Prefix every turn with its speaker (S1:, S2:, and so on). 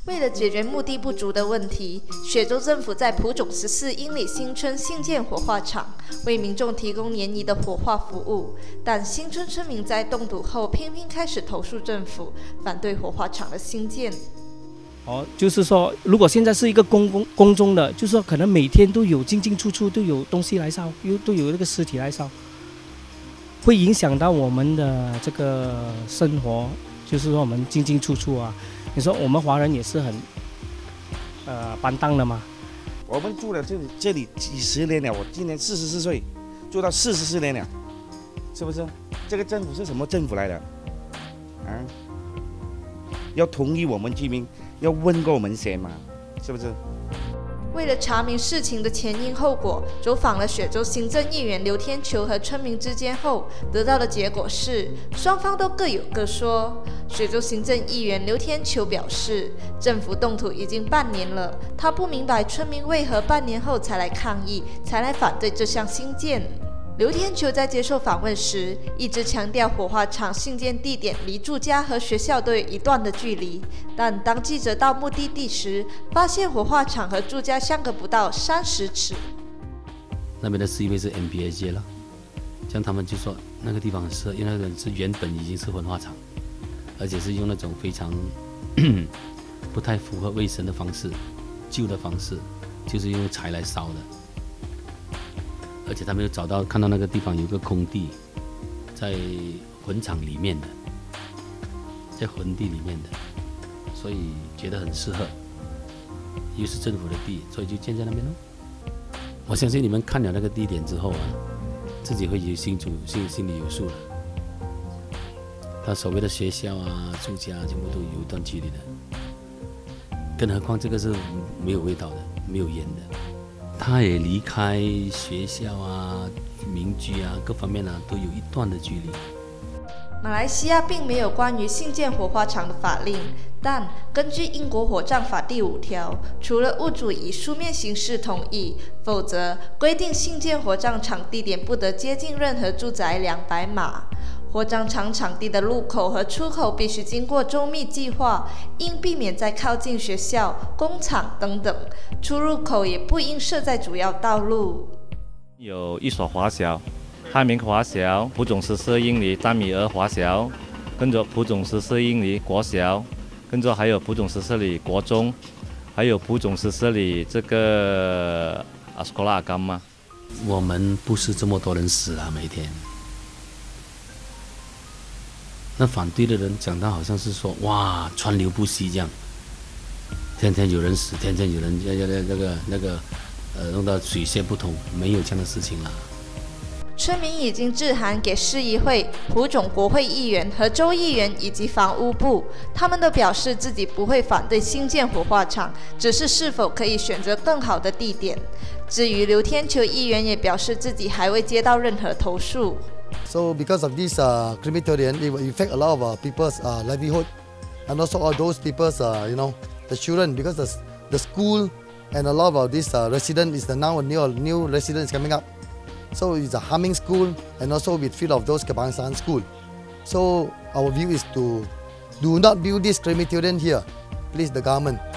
S1: 为了解决墓地不足的问题，雪州政府在蒲种14英里新村新建火化场，为民众提供联谊的火化服务。但新村村民在动土后频频开始投诉政府，反对火化场的兴建。
S2: 就是说，如果现在是一个公众的，就是说可能每天都有进进出出，都有东西来烧，都有那个尸体来烧，会影响到我们的这个生活。就是说我们进进出出啊，你说我们华人也是很搬档的嘛。
S3: 我们住了这里几十年了，我今年44岁，住到44年了，是不是？这个政府是什么政府来的？啊？要同意我们居民，要问过我们先嘛，是不是？
S1: 为了查明事情的前因后果，走访了雪州行政议员刘天球和村民之间后，得到的结果是双方都各有各说。雪州行政议员刘天球表示，政府动土已经半年了，他不明白村民为何半年后才来抗议，才来反对这项兴建。刘天球在接受访问时，一直强调火化场兴建地点离住家和学校都有一段的距离。但当记者到目的地时，发现火化场和住家相隔不到30尺。
S4: 那边的是因为是 MBA 街了，这样他们就说那个地方很适合，因为那个是原本已经是焚化厂，而且是用那种非常不太符合卫生的方式，旧的方式，就是用柴来烧的。而且他们又看到那个地方有个空地，在坟场里面的，在坟地里面的，所以觉得很适合，又是政府的地，所以就建在那边咯。我相信你们看了那个地点之后啊，自己会有心里有数了。他所谓的学校啊、住家全部都有一段距离的，更何况这个是没有味道的，没有烟的。他也离开学校啊、民居啊各方面啊都有一段的距离。
S1: 马来西亚并没有关于兴建火化场的法令，但根据英国火葬法第5条，除了屋主以书面形式同意，否则规定兴建火葬场地点不得接近任何住宅200码。火葬场场地的入口和出口必须经过周密计划，应避免在靠近学校、工厂等等。出入口也不应设在主要道路。
S5: 有一所华小，汉明华小、蒲种14英里丹米尔华小，跟着蒲种14英里国小，跟着还有蒲种14里国中，还有蒲种14里这个阿斯科拉甘嘛。
S4: 我们不是这么多人死啊，每天。那反对的人讲到好像是说，哇，川流不息这样，天天有人死，天天有人弄到水泄不通，没有这样的事情啦。
S1: 村民已经致函给市议会、蒲种国会议员和州议员以及房屋部，他们都表示自己不会反对兴建火化场，只是否可以选择更好的地点。至于刘天球议员也表示自己还未接到任何投诉。
S6: So because of this crematorium, it will affect a lot of people's livelihood, and also all those people's, the children, because the school and a lot of this resident is now a new residents coming up. So it's a Humming school, and also with few of those Kebangsaan school. So our view is to do not build this crematorium here, please the government.